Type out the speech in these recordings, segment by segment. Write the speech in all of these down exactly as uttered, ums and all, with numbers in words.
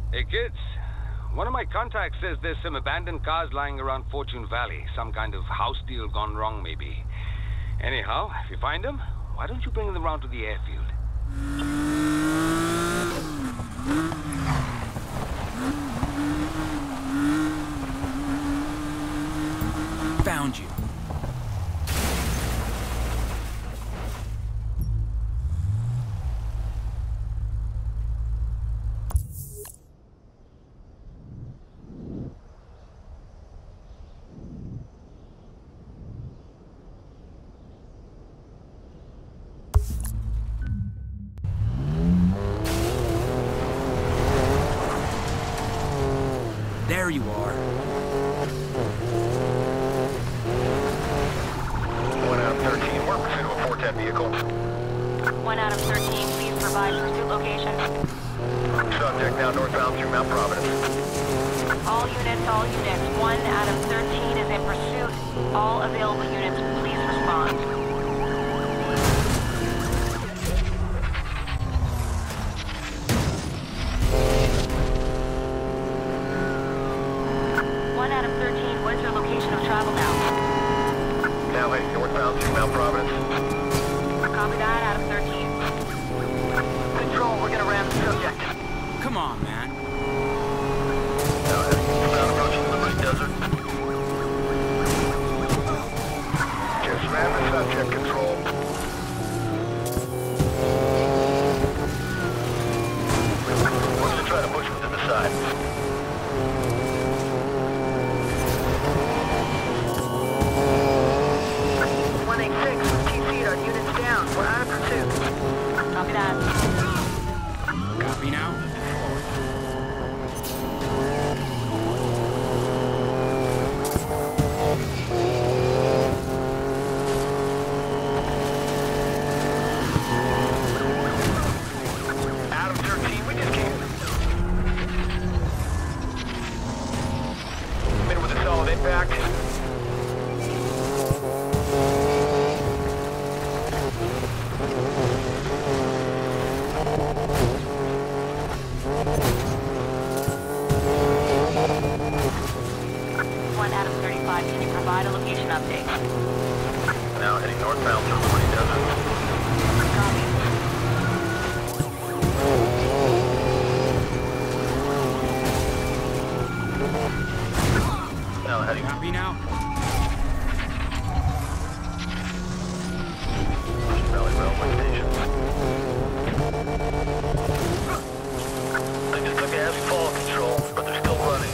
Hey, kids. One of my contacts says there's some abandoned cars lying around Fortune Valley. Some kind of house deal gone wrong, maybe. Anyhow, if you find them, why don't you bring them around to the airfield? Found you. There you are. One out of thirteen, we're in pursuit of a four ten vehicle. One out of thirteen, please provide pursuit location. Subject now northbound through Mount Providence. All units, all units. One out of thirteen is in pursuit. All available units, please respond. One out of thirteen, what is your location of travel now? Now heading northbound through Mount Providence. Copy that, out of thirteen. Control, we're gonna ram the subject. Come on, man. Now heading eastbound approaching Liberty Desert. Just ram the subject, control. We're gonna try to push him to the side. Copy that. Copy now. Out of thirteen, we just came. Been with a solid impact. One out of thirty-five, can you provide a location update? Now heading northbound through Liberty Desert. Copy. Now heading Copy now. Valley Railway Station. They just took a heavy fall control, but they're still running.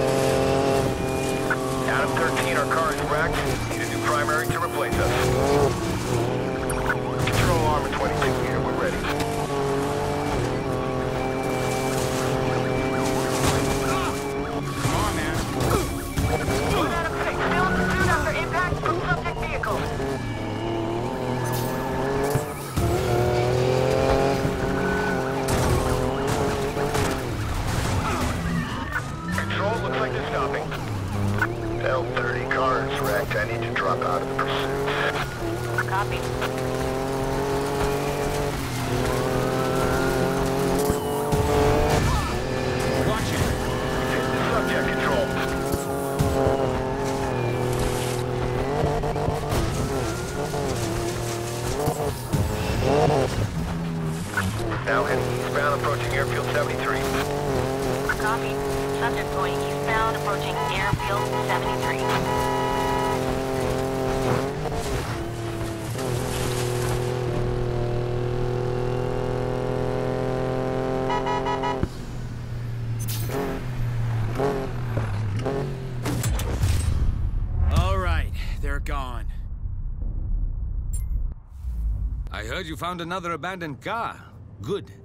Out of thirteen, our car is wrecked. Need a new primary to replace us. Control armor twenty-six here, we're ready. Come on, man. One out of six, still in pursuit after impact from subject vehicle. Control, looks like they're stopping. L thirty, car is wrecked. I need to drop out of the pursuit. Copy. Watch it. Hit the subject, control. Now heading eastbound, approaching airfield seventy-three. Copy. Subject going eastbound, approaching airfield seventy-three. All right, they're gone. I heard you found another abandoned car. Good.